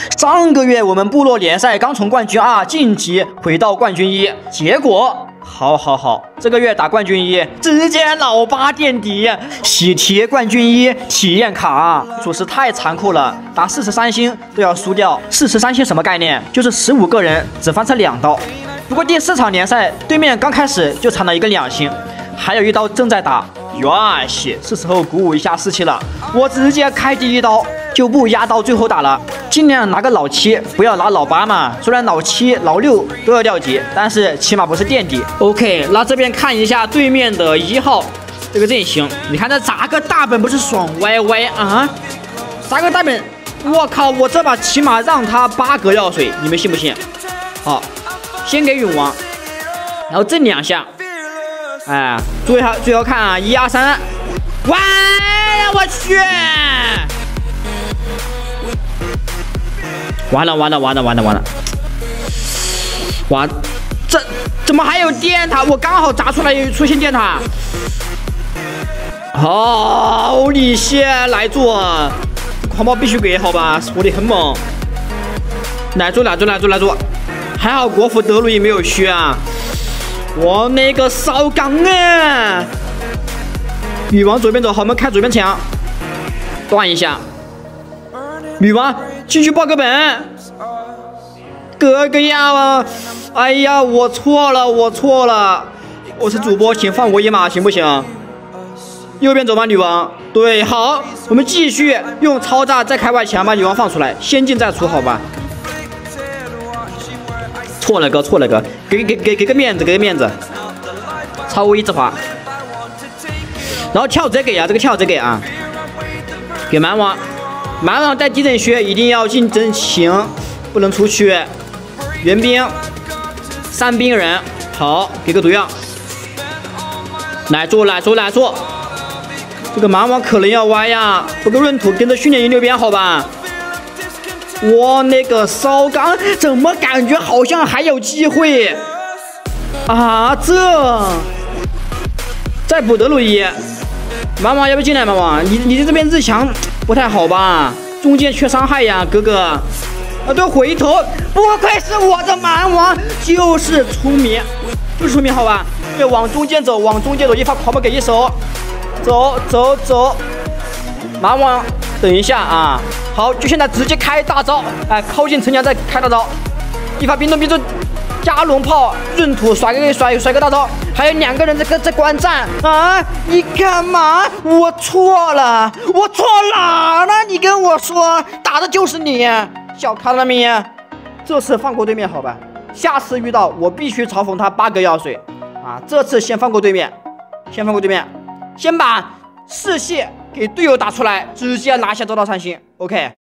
上个月我们部落联赛刚从冠军2晋级回到冠军1，结果好，这个月打冠军1，直接老八垫底，喜提冠军1体验卡，属实太残酷了，打43星都要输掉。43星什么概念？就是15个人只翻车2刀。不过第4场联赛对面刚开始就藏了一个2星，还有一刀正在打。哟西，是时候鼓舞一下士气了，我直接开第1刀，就不压到最后打了，尽量拿个老7，不要拿老8嘛。虽然老7、老6都要掉级，但是起码不是垫底。OK， 那这边看一下对面的1号这个阵型，你看这砸个大本不是爽歪歪啊？砸个大本，我靠，我这把起码让他8格药水，你们信不信？好，先给永王，然后震2下。哎，最后看啊，1、2、3，哇呀，我去！完了！哇，这怎么还有电塔？我刚好砸出来出现电塔。好你先来做，狂暴必须给，好吧？火力很猛，来做，还好国服德鲁伊没有虚啊。我那个烧缸啊！女王左边走，好，我们开左边墙，断一下。女王继续报个本，哥哥呀！哎呀，我错了，我是主播，请放我一马，行不行？右边走吧，女王。对，好，我们继续用超炸再开外墙把女王放出来，先进再出，好吧？错了哥，给个面子，超微一字滑，然后跳直接给啊，这个跳直接给啊，给蛮王带地震靴，一定要进阵型，不能出去。援兵3兵人，好，给个毒药，来做，这个蛮王可能要歪呀，不过闰土跟着训练营那边好吧。我那个烧缸怎么感觉好像还有机会啊？这再补德鲁伊，蛮王要不要进来？蛮王，你这边日强不太好吧？中间缺伤害呀，哥哥。啊，对，回头，不愧是我的蛮王，就是出名，好吧？对，往中间走，一发狂暴给一手，走，蛮王，等一下啊。好，就现在直接开大招，哎，靠近城墙再开大招，一发冰冻加龙炮，闰土甩个大招，还有2个人在观战啊！你干嘛？我错了，那你跟我说打的就是你，小看了没？这次放过对面好吧，下次遇到我必须嘲讽他8格药水啊！这次先放过对面，先把士气给队友打出来，直接拿下这道3星。OK。